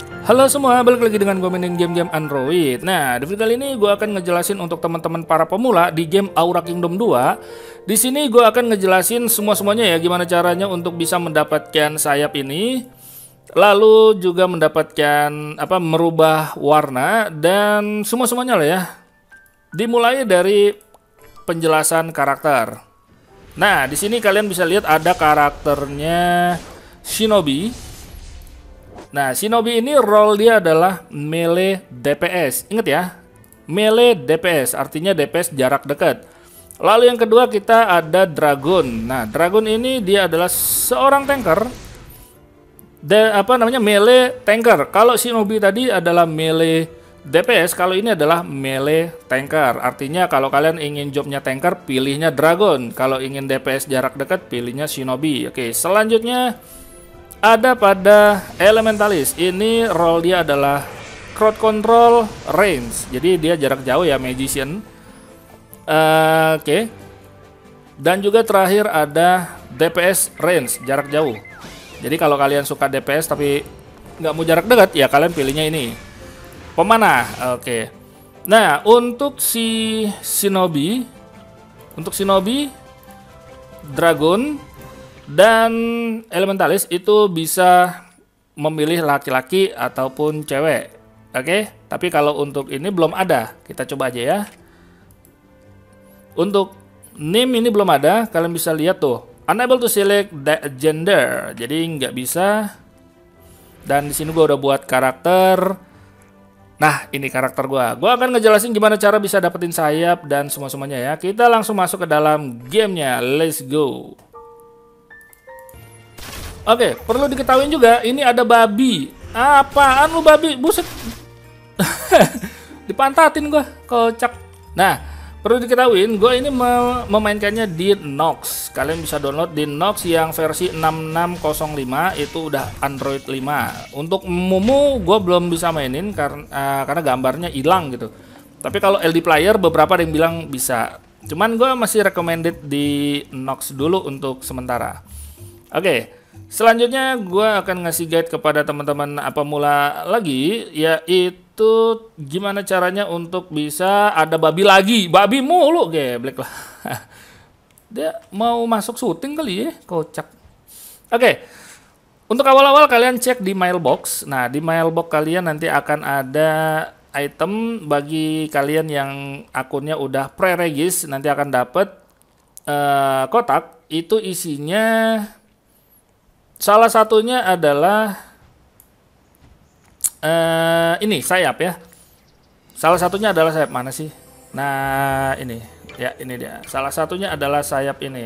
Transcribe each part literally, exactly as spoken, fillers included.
Halo semua, balik lagi dengan gue mainin game-game Android. Nah, di video kali ini gue akan ngejelasin untuk teman-teman para pemula di game Aura Kingdom dua. Di sini gue akan ngejelasin semua-semuanya ya, gimana caranya untuk bisa mendapatkan sayap ini. Lalu juga mendapatkan apa merubah warna dan semua-semuanya lah ya. Dimulai dari penjelasan karakter. Nah, di sini kalian bisa lihat ada karakternya Shinobi. Nah, Shinobi ini role dia adalah melee D P S. Ingat ya, melee D P S artinya D P S jarak dekat. Lalu yang kedua kita ada Dragon. Nah, Dragon ini dia adalah seorang tanker. De, apa namanya melee tanker. Kalau Shinobi tadi adalah melee D P S, kalau ini adalah melee tanker. Artinya kalau kalian ingin jobnya tanker, pilihnya Dragon. Kalau ingin D P S jarak dekat, pilihnya Shinobi. Oke, selanjutnya ada pada Elementalis. Ini role dia adalah crowd control range. Jadi dia jarak jauh ya, magician. Uh, Oke. Okay. Dan juga terakhir ada D P S range, jarak jauh. Jadi kalau kalian suka D P S tapi nggak mau jarak dekat, ya kalian pilihnya ini. Pemanah. Oke. Okay. Nah, untuk si Shinobi, untuk Shinobi, Dragon dan Elementalis itu bisa memilih laki-laki ataupun cewek. Oke, tapi kalau untuk ini belum ada. Kita coba aja ya. Untuk name ini belum ada. Kalian bisa lihat tuh, unable to select gender. Jadi nggak bisa. Dan di sini gua udah buat karakter. Nah, ini karakter gua. Gua akan ngejelasin gimana cara bisa dapetin sayap dan semua-semuanya ya. Kita langsung masuk ke dalam gamenya. Let's go. Oke, perlu diketahui juga, ini ada babi. Apaan lu babi? Buset. Dipantatin gua, kocak. Nah, perlu diketahui, gua ini memainkannya di Nox. Kalian bisa download di Nox yang versi enam enam nol lima, itu udah Android lima. Untuk Mumu gua belum bisa mainin karena uh, karena gambarnya hilang gitu. Tapi kalau L D player beberapa ada yang bilang bisa. Cuman gua masih recommended di Nox dulu untuk sementara. Oke. Selanjutnya gue akan ngasih guide kepada teman-teman pemula lagi, yaitu gimana caranya untuk bisa ada babi lagi. Babi mulu, geblek lah. Dia mau masuk syuting kali ya, kocak. Oke, untuk awal-awal kalian cek di mailbox. Nah, di mailbox kalian nanti akan ada item bagi kalian yang akunnya udah pre-regis. Nanti akan dapat uh, kotak, itu isinya. Salah satunya adalah uh, ini sayap ya. Salah satunya adalah sayap mana sih? Nah ini ya, ini dia. Salah satunya adalah sayap ini.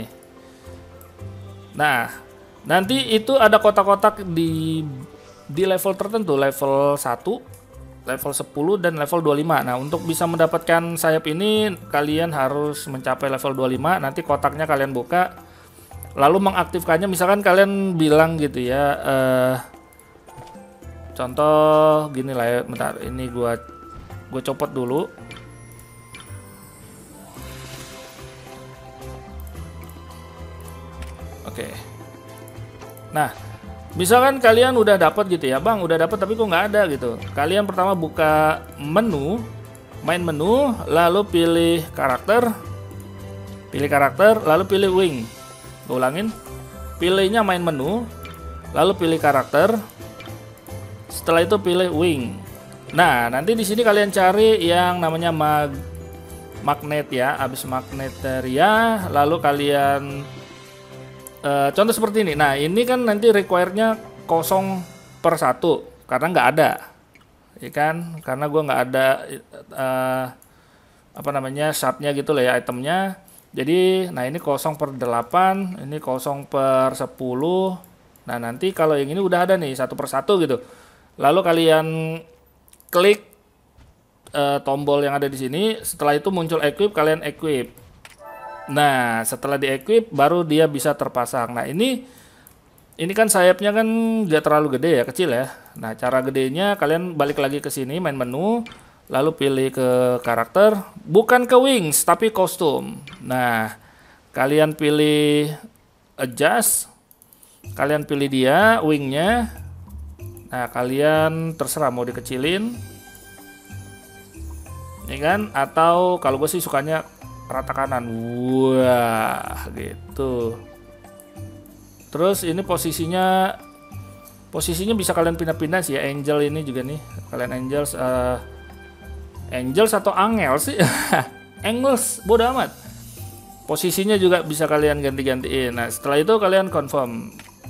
Nah nanti itu ada kotak-kotak di di level tertentu, level satu, level sepuluh dan level dua puluh lima. Nah untuk bisa mendapatkan sayap ini kalian harus mencapai level dua puluh lima. Nanti kotaknya kalian buka. Lalu mengaktifkannya, misalkan kalian bilang gitu ya, uh, contoh gini lah ya, bentar, ini gua gua copot dulu. Oke. Nah, misalkan kalian udah dapat gitu ya, bang, udah dapat tapi kok nggak ada gitu. Kalian pertama buka menu, main menu, lalu pilih karakter, pilih karakter, lalu pilih wing. Gue ulangin, pilihnya main menu, lalu pilih karakter, setelah itu pilih wing. Nah, nanti di sini kalian cari yang namanya mag magnet ya, habis magneteria, lalu kalian uh, contoh seperti ini. Nah, ini kan nanti require-nya kosong per satu karena nggak ada, ya kan? Karena gue nggak ada uh, apa namanya shardnya gitu lah ya, itemnya. Jadi, nah ini kosong per delapan, ini kosong per sepuluh. Nah, nanti kalau yang ini udah ada nih, satu per satu gitu. Lalu kalian klik uh, tombol yang ada di sini, setelah itu muncul equip, kalian equip. Nah, setelah di-equip, baru dia bisa terpasang. Nah, ini ini kan sayapnya kan nggak terlalu gede ya, kecil ya. Nah, cara gedenya kalian balik lagi ke sini, main menu. Lalu pilih ke karakter, bukan ke wings, tapi kostum. Nah, kalian pilih adjust, kalian pilih dia, wingnya. Nah, kalian terserah mau dikecilin, ya kan? Atau kalau gue sih sukanya rata kanan. Wah, gitu. Terus ini posisinya, posisinya bisa kalian pindah-pindah sih ya. Angel ini juga nih, kalian Angels, uh, Angels atau Angel sih? Angels, bodo amat. Posisinya juga bisa kalian ganti-gantiin. Nah, setelah itu kalian confirm.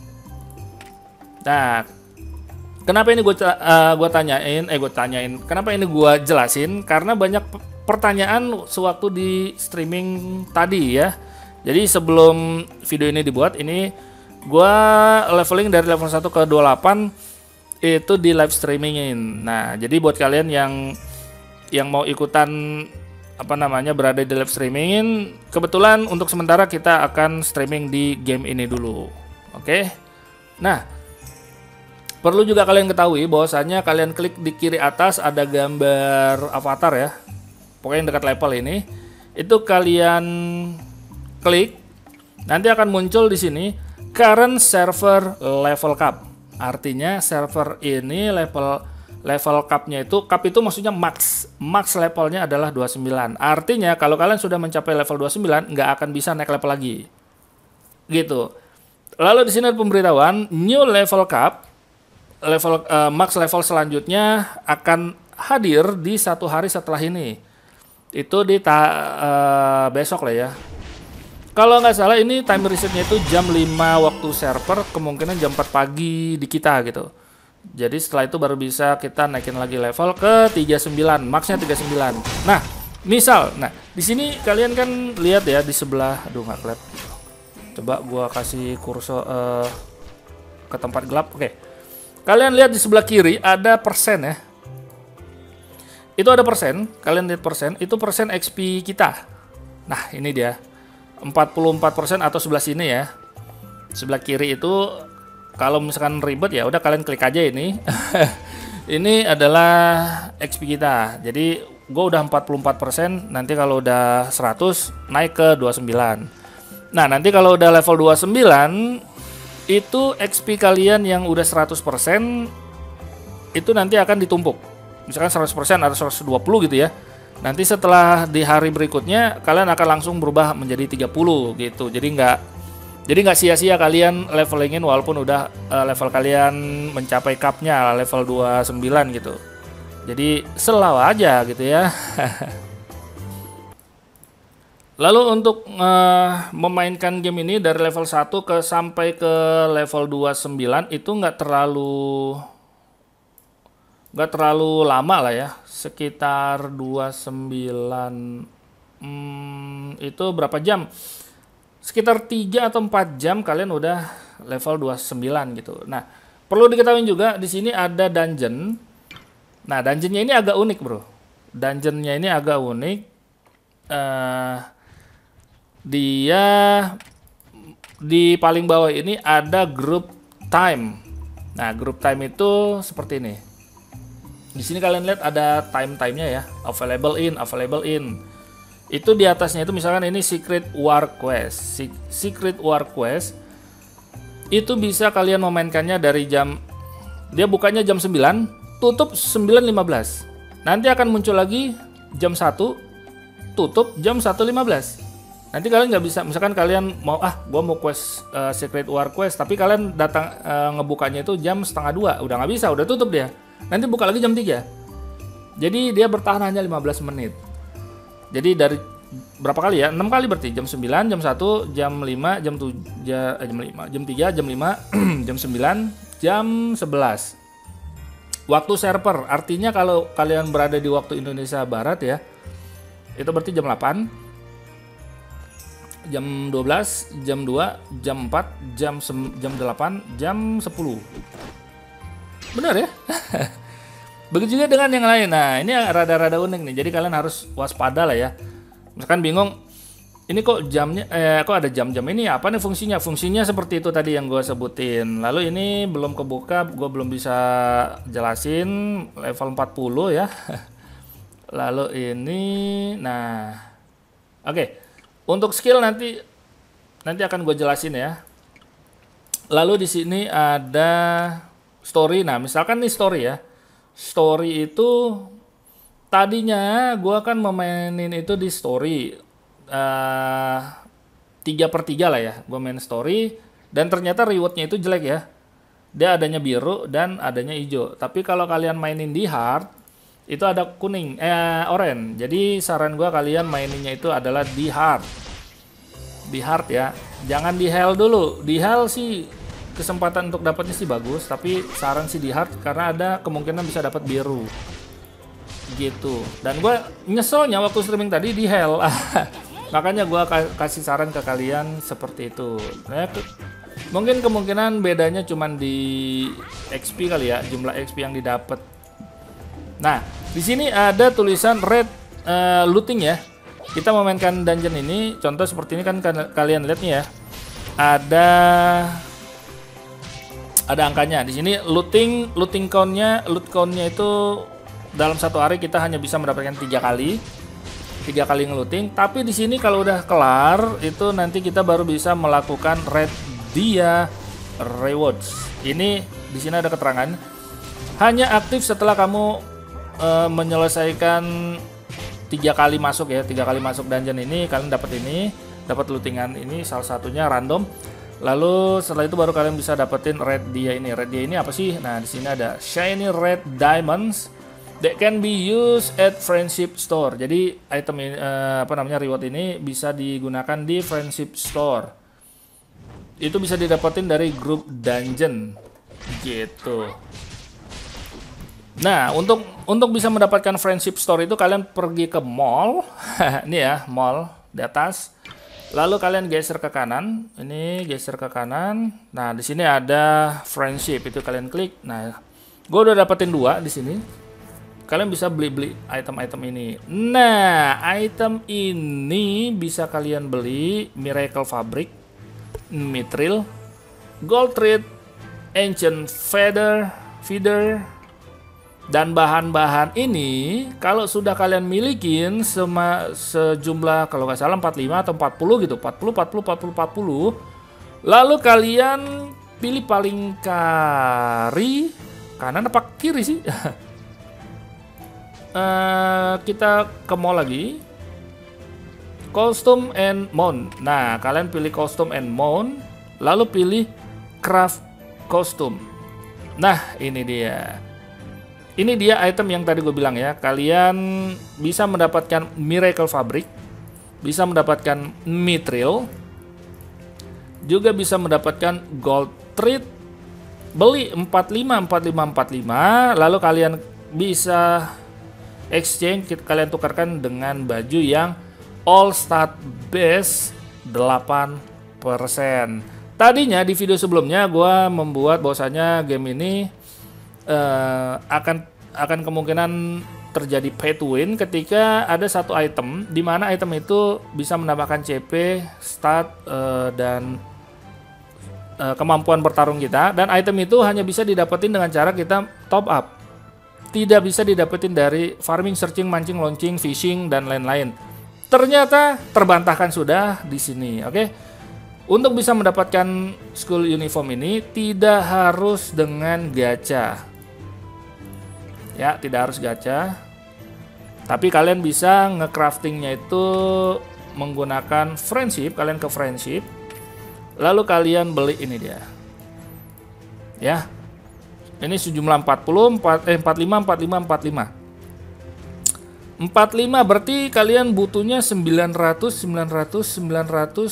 Nah, kenapa ini gue uh, gue tanyain, eh gue tanyain, kenapa ini gue jelasin? Karena banyak pertanyaan sewaktu di streaming tadi ya. Jadi sebelum video ini dibuat, ini gue leveling dari level satu ke dua puluh delapan itu di live streamingin. Nah, jadi buat kalian yang yang mau ikutan apa namanya berada di live streamingin, kebetulan untuk sementara kita akan streaming di game ini dulu. Oke. Nah, perlu juga kalian ketahui bahwasannya kalian klik di kiri atas ada gambar avatar ya. Pokoknya yang dekat level ini. Itu kalian klik, nanti akan muncul di sini current server level cap. Artinya server ini level level capnya itu, cap itu maksudnya max. Max levelnya adalah dua puluh sembilan. Artinya kalau kalian sudah mencapai level dua puluh sembilan nggak akan bisa naik level lagi. Gitu. Lalu di sini ada pemberitahuan new level cap. Level uh, max level selanjutnya akan hadir di satu hari setelah ini. Itu di ta uh, besok lah ya. Kalau nggak salah ini time resetnya itu jam lima waktu server, kemungkinan jam empat pagi di kita gitu. Jadi setelah itu baru bisa kita naikin lagi level ke tiga puluh sembilan, maxnya tiga puluh sembilan. Nah, misal, nah di sini kalian kan lihat ya di sebelah, aduh nggak kelihatan. Coba gua kasih kursor uh, ke tempat gelap. Oke. Okay. Kalian lihat di sebelah kiri ada persen ya. Itu ada persen, kalian lihat persen, itu persen X P kita. Nah, ini dia. empat puluh empat persen atau sebelah sini ya. Sebelah kiri itu kalau misalkan ribet ya udah kalian klik aja ini. Ini adalah X P kita. Jadi gue udah empat puluh empat persen, nanti kalau udah seratus naik ke dua puluh sembilan. Nah, nanti kalau udah level dua puluh sembilan itu X P kalian yang udah seratus persen itu nanti akan ditumpuk. Misalkan seratus persen atau seratus dua puluh gitu ya. Nanti setelah di hari berikutnya kalian akan langsung berubah menjadi tiga puluh gitu. Jadi nggak jadi nggak sia-sia kalian levelingin walaupun udah uh, level kalian mencapai capnya level dua puluh sembilan gitu. Jadi selalu aja gitu ya. Lalu untuk uh, memainkan game ini dari level satu ke sampai ke level dua puluh sembilan itu nggak terlalu nggak terlalu lama lah ya, sekitar dua puluh sembilan hmm, itu berapa jam? Sekitar tiga atau empat jam kalian udah level dua puluh sembilan gitu. Nah, perlu diketahui juga di sini ada dungeon. Nah, dungeonnya ini agak unik, Bro. Dungeonnya ini agak unik. Uh, dia di paling bawah ini ada group time. Nah, group time itu seperti ini. Di sini kalian lihat ada time-timenya ya, available in, available in. Itu di atasnya itu misalkan ini Secret War Quest. Secret War Quest itu bisa kalian memainkannya dari jam, dia bukanya jam sembilan, tutup sembilan lima belas. Nanti akan muncul lagi jam satu, tutup jam satu lima belas. Nanti kalian nggak bisa, misalkan kalian mau ah gua mau quest uh, Secret War Quest, tapi kalian datang uh, ngebukanya itu jam setengah dua, udah nggak bisa, udah tutup dia. Nanti buka lagi jam tiga. Jadi dia bertahan hanya lima belas menit. Jadi dari berapa kali ya? enam kali berarti. Jam sembilan, jam satu, jam lima, jam tujuh, eh, jam lima, jam tiga, jam lima, jam sembilan, jam sebelas. Waktu server, artinya kalau kalian berada di waktu Indonesia Barat ya, itu berarti jam delapan, jam dua belas, jam dua, jam empat, jam jam delapan, jam sepuluh. Benar ya? Begitu juga dengan yang lain. Nah, ini rada-rada unik nih. Jadi kalian harus waspada lah ya. Misalkan bingung, ini kok jamnya, eh, kok ada jam-jam ini? Apa nih fungsinya? Fungsinya seperti itu tadi yang gue sebutin. Lalu ini belum kebuka, gue belum bisa jelasin. Level empat puluh ya. Lalu ini, nah, oke. Okay. Untuk skill nanti, nanti akan gue jelasin ya. Lalu di sini ada story. Nah, misalkan nih story ya. Story itu tadinya gua kan memainin itu di story uh, tiga per tiga lah ya. Gua main story dan ternyata rewardnya itu jelek ya. Dia adanya biru dan adanya hijau. Tapi kalau kalian mainin di hard itu ada kuning, eh oranye. Jadi saran gua kalian maininnya itu adalah di hard. Di hard ya. Jangan di hell dulu. Di hell sih kesempatan untuk dapatnya sih bagus, tapi saran sih di hard karena ada kemungkinan bisa dapat biru gitu. Dan gue nyeselnya waktu streaming tadi di hell. Makanya gue kasih saran ke kalian seperti itu. Nah, mungkin kemungkinan bedanya cuman di X P kali ya, jumlah X P yang didapat. Nah, di sini ada tulisan red uh, looting ya. Kita memainkan dungeon ini, contoh seperti ini kan kalian lihat nih ya. Ada ada angkanya di sini. Looting looting countnya loot countnya itu dalam satu hari kita hanya bisa mendapatkan tiga kali tiga kali ngelooting. Tapi di sini kalau udah kelar itu nanti kita baru bisa melakukan red dia rewards. Ini di sini ada keterangan hanya aktif setelah kamu uh, menyelesaikan tiga kali masuk ya tiga kali masuk dungeon ini. Kalian dapat ini, dapat lootingan ini, salah satunya random. Lalu setelah itu baru kalian bisa dapetin red dia ini. Red dia ini apa sih? Nah, di sini ada shiny red diamonds that can be used at friendship store. Jadi item ini, uh, apa namanya reward ini bisa digunakan di friendship store. Itu bisa didapetin dari grup dungeon gitu. Nah, untuk untuk bisa mendapatkan friendship store itu kalian pergi ke mall. Ini ya, mall di atas. Lalu kalian geser ke kanan, ini geser ke kanan. Nah, di sini ada friendship, itu kalian klik. Nah, gue udah dapetin dua di sini. Kalian bisa beli-beli item-item ini. Nah, item ini bisa kalian beli Miracle Fabric, Mithril, Gold Thread, Ancient Feather, Feeder. Dan bahan-bahan ini kalau sudah kalian milikin sema, sejumlah kalau nggak salah empat puluh lima atau empat puluh gitu, empat puluh, empat puluh, empat puluh, empat puluh. Lalu kalian pilih paling kiri, kanan apa kiri sih? uh, kita ke mall lagi. Costume and mount. Nah, kalian pilih costume and mount, lalu pilih craft costume. Nah, ini dia. Ini dia item yang tadi gue bilang ya. Kalian bisa mendapatkan Miracle Fabric, bisa mendapatkan Mithril, juga bisa mendapatkan Gold Thread. Beli empat puluh lima, empat puluh lima, empat puluh lima, lalu kalian bisa exchange, kalian tukarkan dengan baju yang all stat base delapan persen. Tadinya di video sebelumnya gue membuat bahwasanya game ini Uh, akan akan kemungkinan terjadi pay to win ketika ada satu item di mana item itu bisa menambahkan C P, stat uh, dan uh, kemampuan bertarung kita, dan item itu hanya bisa didapetin dengan cara kita top up. Tidak bisa didapetin dari farming, searching, mancing, launching, fishing dan lain-lain. Ternyata terbantahkan sudah di sini, oke? Okay? Untuk bisa mendapatkan school uniform ini tidak harus dengan gacha. Ya, tidak harus gacha. Tapi kalian bisa nge-craftingnya itu menggunakan friendship. Kalian ke friendship, lalu kalian beli ini dia. Ya. Ini sejumlah empat puluh, empat, eh, empat puluh lima, empat puluh lima, empat puluh lima. empat puluh lima berarti kalian butuhnya sembilan ratus, sembilan ratus, sembilan ratus.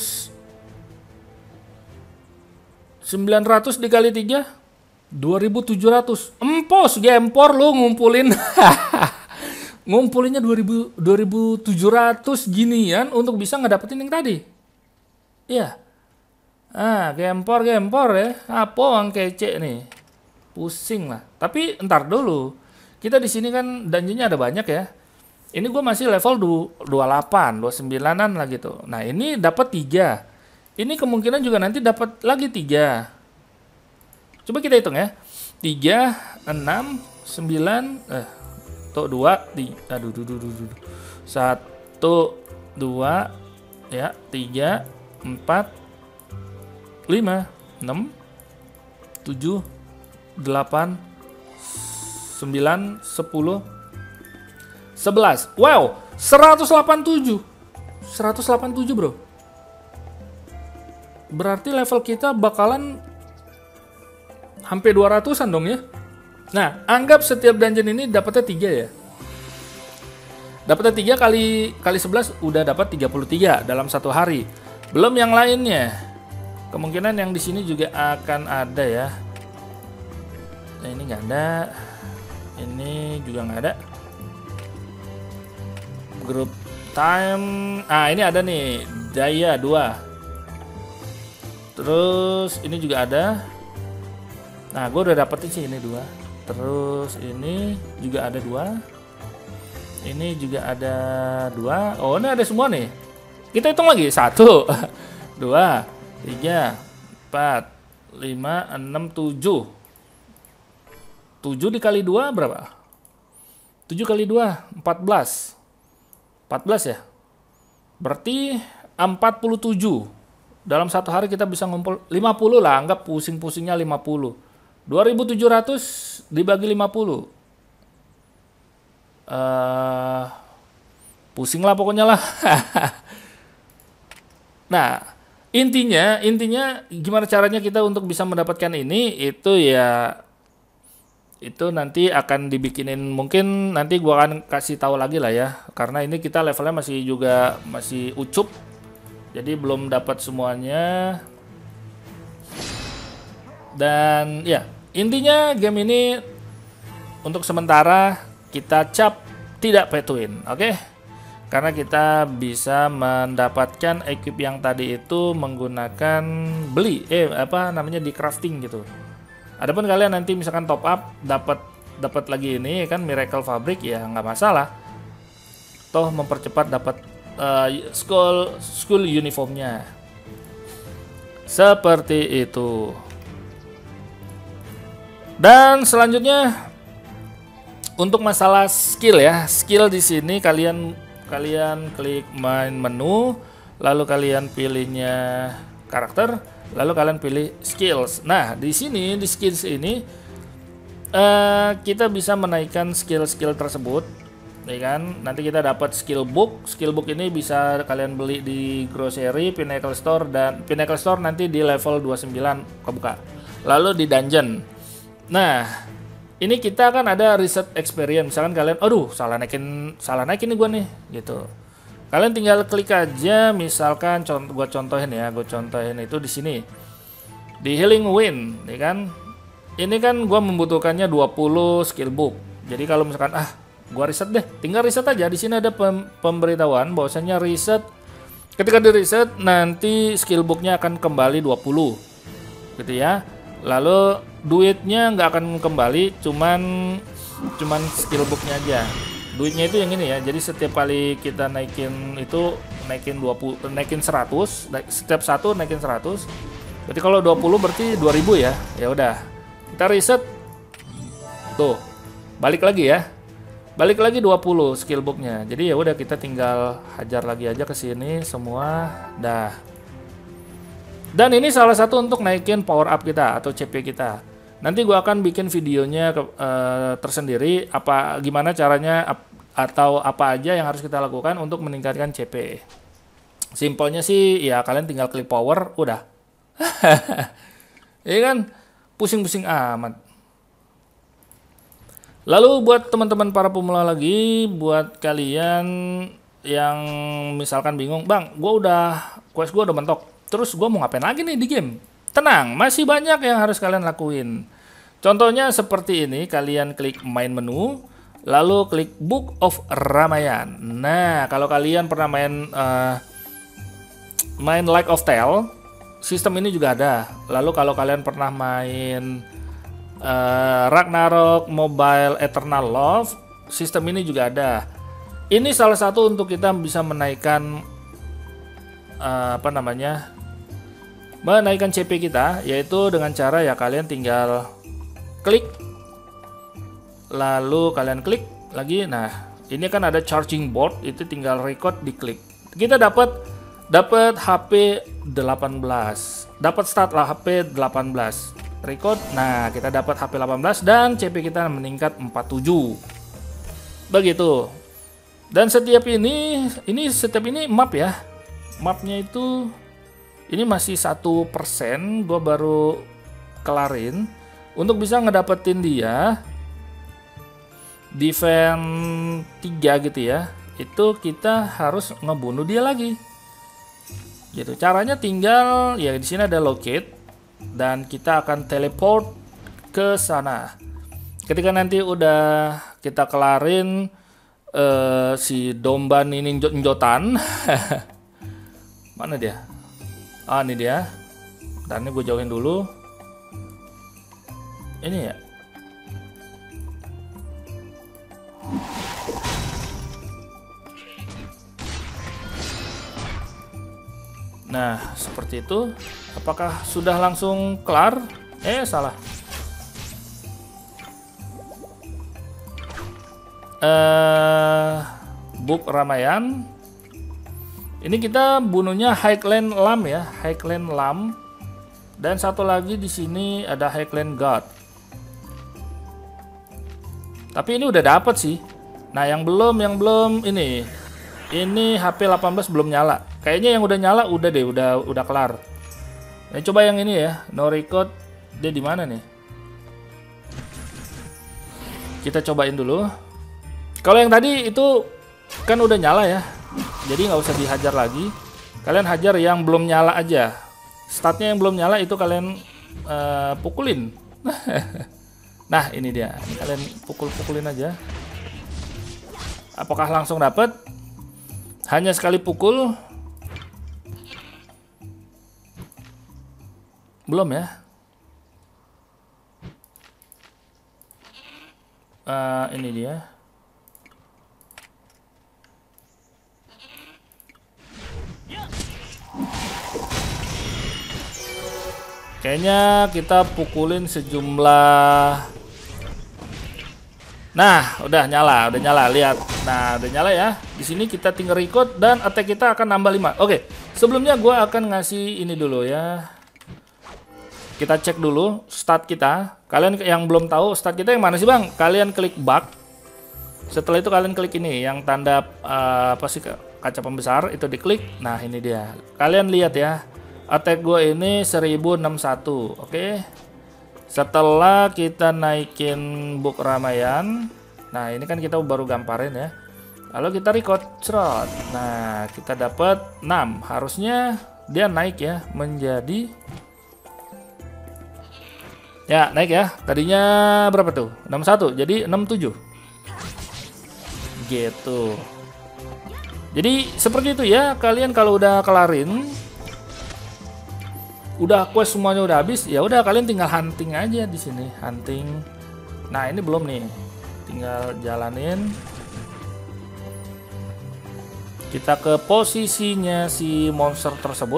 sembilan ratus dikali tiga, dua ribu tujuh ratus. Empos gempor lu ngumpulin. Ngumpulinnya dua ribu, dua ribu tujuh ratus ginian untuk bisa ngedapetin yang tadi. Iya. Ah, gempor gempor ya. Apa yang kece nih? Pusing lah. Tapi entar dulu. Kita di sini kan dungeonnya ada banyak ya. Ini gue masih level dua puluh delapan, dua puluh sembilan-an lah gitu. Nah, ini dapat tiga. Ini kemungkinan juga nanti dapat lagi tiga. Coba kita hitung ya. tiga, enam, sembilan, eh, tuh dua, tiga, aduh, aduh, aduh, aduh. satu, dua, ya, tiga, empat, lima, enam, tujuh, delapan, sembilan, sepuluh, sebelas. Wow, seratus delapan puluh tujuh. seratus delapan puluh tujuh, bro. Berarti level kita bakalan hampir dua ratusan dong ya. Nah, anggap setiap dungeon ini dapatnya tiga ya. Dapatnya tiga kali kali sebelas udah dapat tiga puluh tiga dalam satu hari. Belum yang lainnya. Kemungkinan yang di sini juga akan ada ya. Nah, ini nggak ada. Ini juga nggak ada. Group time. Ah, ini ada nih. Daya dua. Terus ini juga ada. Nah, gue udah dapetin sih ini dua. Terus ini juga ada dua. Ini juga ada dua. Oh, ini ada semua nih. Kita hitung lagi. Satu, dua, tiga, empat, lima, enam, tujuh. Tujuh dikali dua berapa? Tujuh kali dua, empat belas. Empat belas ya. Berarti empat puluh tujuh. Dalam satu hari kita bisa ngumpul lima puluh lah. Anggap pusing-pusingnya lima puluh. dua ribu tujuh ratus dibagi lima puluh. Uh, pusing lah pokoknya lah. Nah, intinya intinya gimana caranya kita untuk bisa mendapatkan ini, itu ya itu nanti akan dibikinin, mungkin nanti gua akan kasih tahu lagi lah ya, karena ini kita levelnya masih juga masih ucup, jadi belum dapat semuanya. Dan ya, intinya game ini untuk sementara kita cap tidak pay to win, oke? Okay? Karena kita bisa mendapatkan equip yang tadi itu menggunakan beli, eh apa namanya di crafting gitu. Adapun kalian nanti misalkan top up dapat dapat lagi ini kan Miracle Fabric, ya nggak masalah. Toh mempercepat dapat uh, school school uniformnya. Seperti itu. Dan selanjutnya untuk masalah skill ya, skill di sini kalian kalian klik main menu, lalu kalian pilihnya karakter, lalu kalian pilih skills. Nah, di sini di skills ini uh, kita bisa menaikkan skill-skill tersebut, ya kan? Nanti kita dapat skill book. Skill book ini bisa kalian beli di grocery, Pinnacle Store, dan Pinnacle Store nanti di level dua puluh sembilan kebuka. Lalu di dungeon. Nah, ini kita kan ada reset experience. Misalkan kalian, aduh salah naikin salah naikin nih gue nih gitu. Kalian tinggal klik aja, misalkan contoh gue contohin ya, gue contohin itu di sini di Healing Wind, ya kan? Ini kan gue membutuhkannya dua puluh skill book. Jadi kalau misalkan ah gue reset deh, tinggal reset aja. Di sini ada pem pemberitahuan bahwasanya reset. Ketika di reset nanti skill booknya akan kembali dua puluh, gitu ya. Lalu duitnya nggak akan kembali, cuman cuman skill booknya aja. Duitnya itu yang ini ya. Jadi setiap kali kita naikin itu naikin dua puluh, naikin seratus, setiap satu naikin seratus. Berarti kalau dua puluh berarti dua ribu ya. Ya udah. Kita reset. Tuh. Balik lagi ya. Balik lagi dua puluh skill booknya. Jadi ya udah kita tinggal hajar lagi aja ke sini semua. Dah. Dan ini salah satu untuk naikin power up kita atau C P kita. Nanti gua akan bikin videonya ke, uh, tersendiri apa gimana caranya ap, atau apa aja yang harus kita lakukan untuk meningkatkan C P. Simpelnya sih ya kalian tinggal klik power udah. Iya kan? Pusing-pusing amat. Lalu buat teman-teman para pemula lagi, buat kalian yang misalkan bingung, "Bang, gua udah quest gua udah mentok. Terus gue mau ngapain lagi nih di game?" Tenang, masih banyak yang harus kalian lakuin. Contohnya seperti ini, kalian klik main menu, lalu klik Book of Ramayan. Nah, kalau kalian pernah main uh, main Like of Tale, sistem ini juga ada. Lalu kalau kalian pernah main uh, Ragnarok Mobile Eternal Love, sistem ini juga ada. Ini salah satu untuk kita bisa menaikkan uh, apa namanya? menaikkan C P kita, yaitu dengan cara ya kalian tinggal klik, lalu kalian klik lagi. Nah, ini kan ada charging board, itu tinggal record diklik. Kita dapat dapat H P delapan belas, dapat stat lah H P delapan belas. record. Nah, kita dapat H P delapan belas dan C P kita meningkat empat puluh tujuh. Begitu. Dan setiap ini, ini setiap ini map ya. Mapnya itu ini masih satu persen. Gue baru kelarin. Untuk bisa ngedapetin dia defense tiga gitu ya. Itu kita harus ngebunuh dia lagi. Gitu. Caranya tinggal ya di sini ada locate dan kita akan teleport ke sana. Ketika nanti udah kita kelarin uh, si domba ini njot-njotan. Mana dia? Ah, ini dia. Dan ini gue jauhin dulu. Ini ya. Nah, seperti itu. Apakah sudah langsung kelar? Eh, salah. Eh, Book Ramayan. Ini kita bunuhnya Highland Lam ya, Highland Lam. Dan satu lagi di sini ada Highland God. Tapi ini udah dapet sih. Nah, yang belum, yang belum ini. Ini H P delapan belas belum nyala. Kayaknya yang udah nyala udah deh, udah udah kelar. Nah, coba yang ini ya, no record. Dia di mana nih? Kita cobain dulu. Kalau yang tadi itu kan udah nyala ya. Jadi nggak usah dihajar lagi. Kalian hajar yang belum nyala aja. Statnya yang belum nyala itu kalian uh, pukulin. Nah, ini dia. Ini kalian pukul-pukulin aja. Apakah langsung dapat? Hanya sekali pukul. Belum ya. Uh, ini dia. Kayaknya kita pukulin sejumlah. Nah, udah nyala, udah nyala, lihat. Nah, udah nyala ya. Di sini kita tinggal record dan attack kita akan nambah lima. Oke, sebelumnya gue akan ngasih ini dulu ya. Kita cek dulu stat kita. Kalian yang belum tahu stat kita yang mana sih bang? Kalian klik bug. Setelah itu kalian klik ini yang tanda uh, apa sih kaca pembesar itu diklik. Nah, ini dia. Kalian lihat ya. Attack gue ini seribu enam puluh satu. Oke. Setelah kita naikin Book Ramayan. Nah, ini kan kita baru gamparin ya. Lalu kita record cerot. Nah, kita dapat enam. Harusnya dia naik ya menjadi ya, naik ya. Tadinya berapa tuh? enam puluh satu. Jadi enam puluh tujuh. Gitu. Jadi seperti itu ya. Kalian kalau udah kelarin, udah quest semuanya udah habis, ya udah kalian tinggal hunting aja di sini, hunting. Nah, ini belum nih. Tinggal jalanin. Kita ke posisinya si monster tersebut.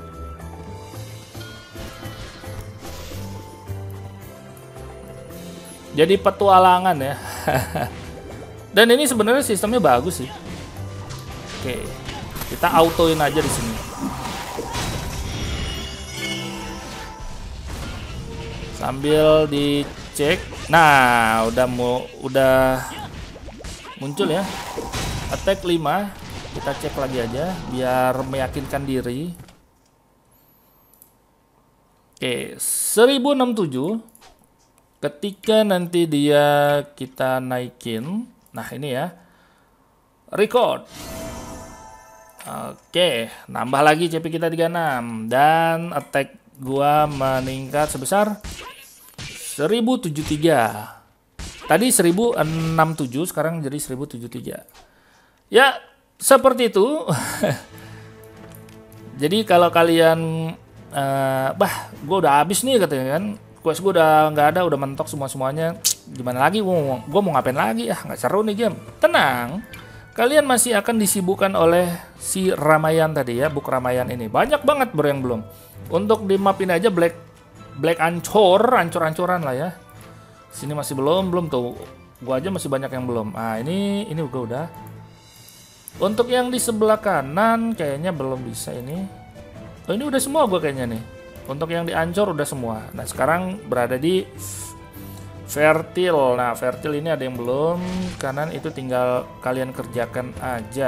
Jadi petualangan ya. Dan ini sebenarnya sistemnya bagus sih. Oke. Kita autoin aja di sini. Sambil dicek. Nah, udah mau udah muncul ya. Attack lima. Kita cek lagi aja biar meyakinkan diri. Oke, seribu enam puluh tujuh. Ketika nanti dia kita naikin. Nah, ini ya. Record. Oke, nambah lagi C P kita tiga puluh enam dan attack gua meningkat sebesar seribu tujuh puluh tiga. Tadi seribu enam puluh tujuh, sekarang jadi seribu tujuh puluh tiga. Ya, seperti itu. Jadi kalau kalian uh, bah, gue udah habis nih katanya kan. Quest gue udah nggak ada, udah mentok semua-semuanya. Gimana lagi? Gue mau ngapain lagi? Ah, nggak seru nih game. Tenang. Kalian masih akan disibukkan oleh si Ramayan tadi ya, Book Ramayan ini. Banyak banget bro yang belum. Untuk di map ini aja Black Black Ancor, ancur-ancuran lah ya. Sini masih belum, belum tuh. Gua aja masih banyak yang belum. Ah, ini ini gua udah. Untuk yang di sebelah kanan kayaknya belum bisa ini. Oh, ini udah semua gua kayaknya nih. Untuk yang diancur udah semua. Nah sekarang berada di Fertile. Nah Fertile ini ada yang belum. Kanan itu tinggal kalian kerjakan aja.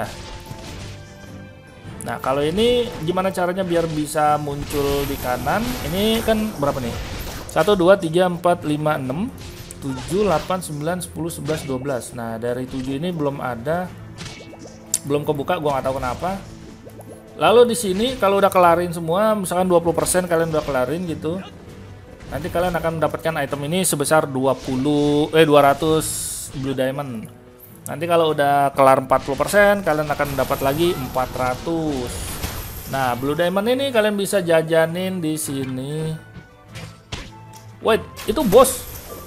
Nah kalau ini gimana caranya biar bisa muncul di kanan? Ini kan berapa nih? satu, dua, tiga, empat, lima, enam, tujuh, delapan, sembilan, sepuluh, sebelas, dua belas. Nah dari tujuh ini belum ada, belum kebuka, gua nggak tahu kenapa. Lalu di sini kalau udah kelarin semua, misalkan dua puluh persen kalian udah kelarin gitu, nanti kalian akan mendapatkan item ini sebesar dua puluh eh dua ratus blue diamond. Nanti kalau udah kelar empat puluh persen kalian akan mendapat lagi empat ratus. Nah, blue diamond ini kalian bisa jajanin di sini. Wait, itu bos.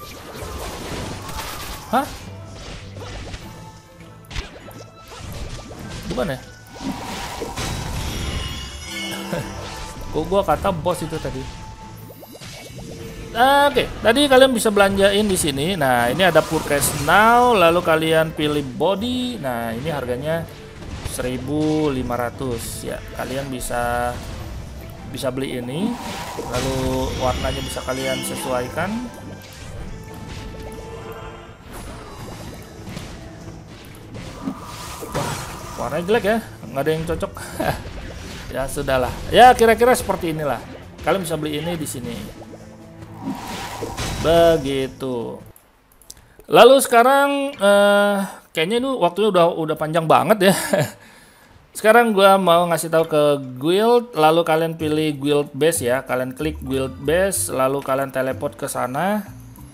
Hah? Bukan ya? Kok gua kata bos itu tadi. Nah, oke, okay. Tadi kalian bisa belanjain di sini. Nah, ini ada purchase now, lalu kalian pilih body. Nah, ini harganya seribu lima ratus ya. Kalian bisa bisa beli ini. Lalu warnanya bisa kalian sesuaikan. Wah, warnanya jelek ya. Nggak ada yang cocok. Ya sudahlah. Ya kira-kira seperti inilah. Kalian bisa beli ini di sini. Begitu. Lalu sekarang eh, kayaknya itu waktunya udah udah panjang banget ya. Sekarang gua mau ngasih tahu ke guild, lalu kalian pilih guild base ya. Kalian klik guild base, lalu kalian teleport ke sana.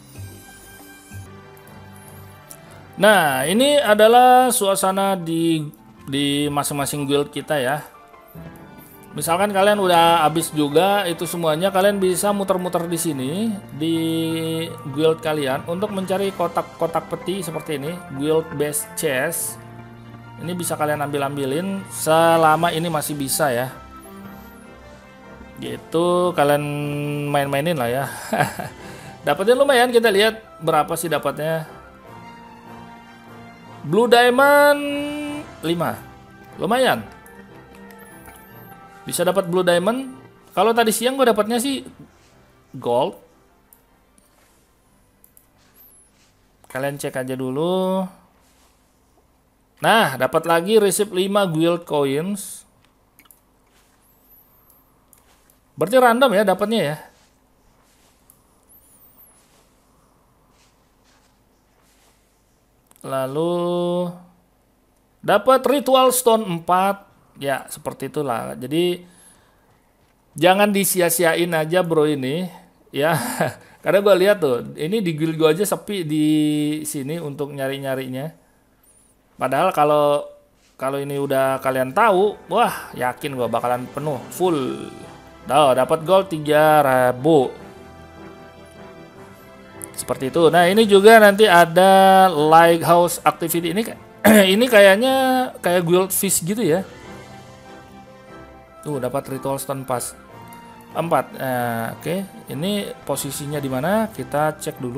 Nah, ini adalah suasana di di masing-masing guild kita ya. Misalkan kalian udah habis juga itu semuanya, kalian bisa muter-muter di sini di guild kalian untuk mencari kotak-kotak peti seperti ini, guild base chest. Ini bisa kalian ambil-ambilin selama ini masih bisa ya. Gitu, kalian main-mainin lah ya. Dapatnya lumayan, kita lihat berapa sih dapatnya. Blue diamond lima. Lumayan. Bisa dapat blue diamond. Kalau tadi siang gue dapatnya sih gold. Kalian cek aja dulu. Nah, dapat lagi receive lima guild coins. Berarti random ya dapatnya ya. Lalu dapat ritual stone empat. Ya, seperti itulah. Jadi jangan disia-siain aja bro ini ya. Karena gue lihat tuh, ini di guild gue aja sepi di sini untuk nyari-nyarinya. Padahal kalau kalau ini udah kalian tahu, wah yakin gue bakalan penuh full. Dah dapat gold tiga ribu. Seperti itu. Nah, ini juga nanti ada lighthouse activity ini. Ini kayaknya kayak guild fish gitu ya. Tuh dapat ritual stone pass empat. Nah, oke, okay. Ini posisinya di mana? Kita cek dulu.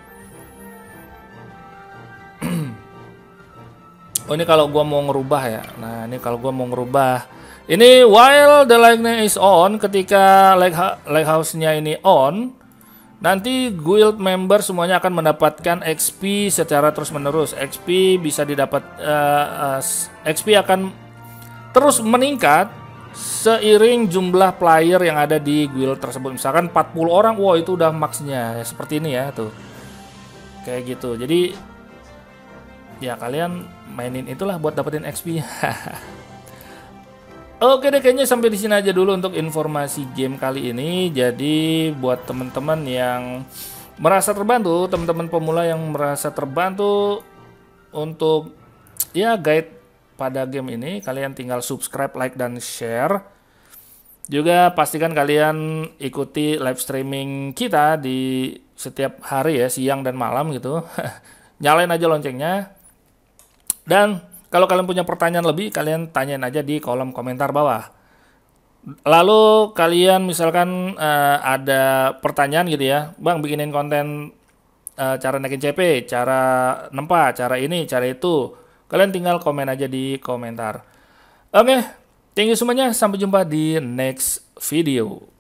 Oh, ini kalau gua mau ngerubah ya. Nah, ini kalau gua mau ngerubah. Ini while the lightning is on, ketika lighthouse-nya ini on, nanti guild member semuanya akan mendapatkan X P secara terus-menerus. X P bisa didapat uh, uh, X P akan terus meningkat seiring jumlah player yang ada di guild tersebut. Misalkan empat puluh orang, wow itu udah maksnya ya, seperti ini ya tuh. Kayak gitu. Jadi ya kalian mainin itulah buat dapetin X P. Oke deh, kayaknya sampai di sini aja dulu untuk informasi game kali ini. Jadi buat teman-teman yang merasa terbantu, teman-teman pemula yang merasa terbantu untuk ya guide pada game ini, kalian tinggal subscribe, like, dan share. Juga pastikan kalian ikuti live streaming kita di setiap hari ya, siang dan malam gitu. Nyalain aja loncengnya. Dan kalau kalian punya pertanyaan lebih, kalian tanyain aja di kolom komentar bawah. Lalu kalian misalkan uh, ada pertanyaan gitu ya, Bang bikinin konten uh, cara naikin C P, cara nempa, cara ini, cara itu. Kalian tinggal komen aja di komentar. Oke, thank you semuanya. Sampai jumpa di next video.